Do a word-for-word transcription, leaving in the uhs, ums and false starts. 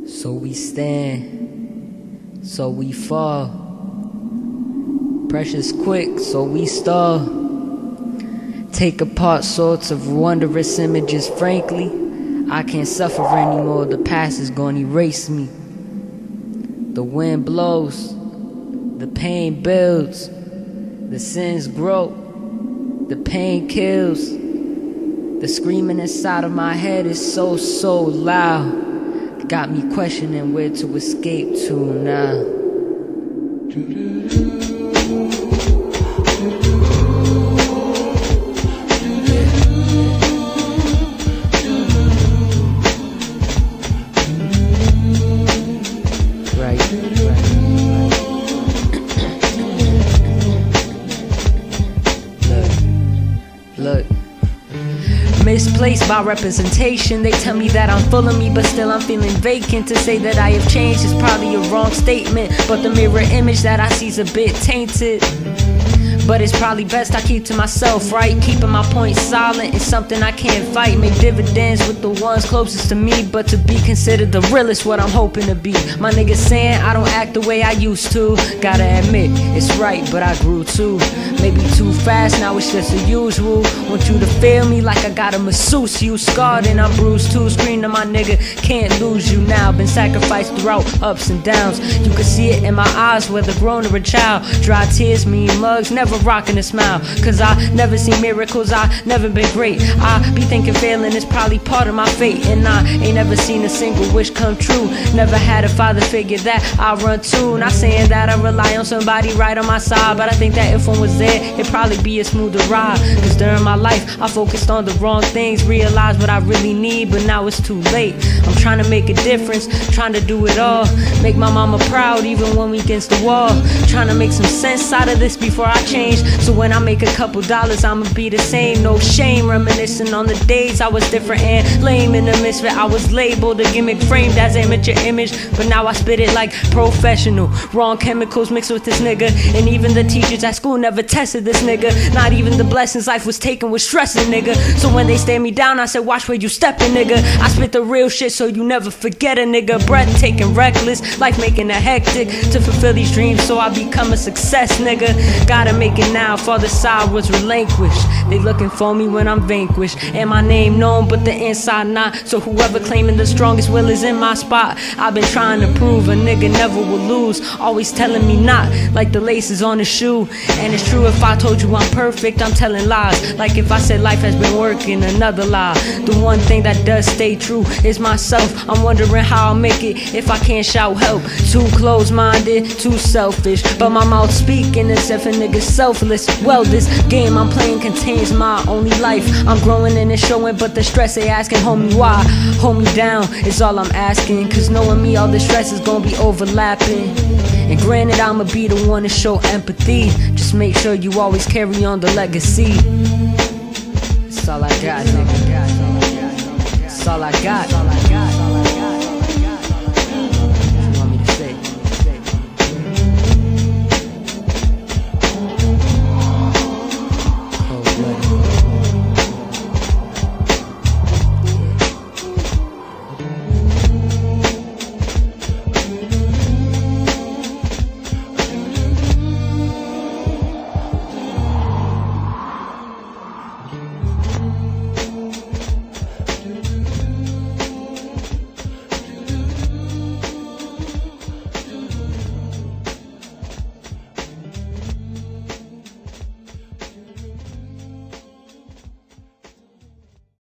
So we stand, so we fall. Pressure's quick, so we stall. Take apart sorts of wondrous images, frankly. I can't suffer anymore, the past is gonna erase me. The wind blows, the pain builds, the sins grow, the pain kills. The screaming inside of my head is so, so loud. Got me questioning where to escape to now. Right, right, right. Look, look. Misplaced by representation. They tell me that I'm full of me, but still I'm feeling vacant. To say that I have changed is probably a wrong statement, but the mirror image that I see is a bit tainted. But it's probably best I keep to myself, right? Keeping my point silent is something I can't fight. Make dividends with the ones closest to me, but to be considered the realest, what I'm hoping to be. My niggas saying I don't act the way I used to. Gotta admit, it's right, but I grew too. Maybe too fast, now it's just the usual. Want you to feel me like I got a masseuse. You scarred and I'm bruised too. Scream to my nigga, can't lose you now. Been sacrificed throughout ups and downs. You can see it in my eyes, whether grown or a child. Dry tears, mean mugs, never rocking a smile. Cause I never seen miracles, I never been great. I be thinking failing is probably part of my fate. And I ain't never seen a single wish come true. Never had a father figure that I run to. Not saying that I rely on somebody right on my side, but I think that if one was there, it'd probably be a smoother ride. Cause during my life, I focused on the wrong things. Realized what I really need, but now it's too late. I'm trying to make a difference, trying to do it all. Make my mama proud even when we against the wall. Trying to make some sense out of this before I change. So when I make a couple dollars, I'ma be the same. No shame, reminiscing on the days I was different and lame. In the misfit, I was labeled a gimmick, framed as amateur image. But now I spit it like professional. Wrong chemicals mixed with this nigga. And even the teachers at school never tested this nigga. Not even the blessings life was taken was stressing, nigga. So when they stare me down, I said, watch where you steppin', nigga. I spit the real shit so you never forget a nigga. Breathtaking, reckless, life making it hectic. To fulfill these dreams so I become a success, nigga. Gotta make it now, father side was relinquished. They looking for me when I'm vanquished. And my name known, but the inside not. So whoever claiming the strongest will is in my spot. I've been trying to prove a nigga never will lose. Always telling me not, like the laces on the shoe. And it's true if I told you I'm perfect, I'm telling lies. Like if I said life has been working, another lie. The one thing that does stay true is myself. I'm wondering how I'll make it if I can't shout help. Too close-minded, too selfish, but my mouth speaking as if a nigga's selfless. Well, this game I'm playing contains my only life. I'm growing and it's showing, but the stress they asking, homie, why? Hold me down is all I'm asking. Cause knowing me, all the stress is gonna be overlapping. And granted, I'ma be the one to show empathy. Just make sure you always carry on the legacy. That's all I got, nigga. That's all I got.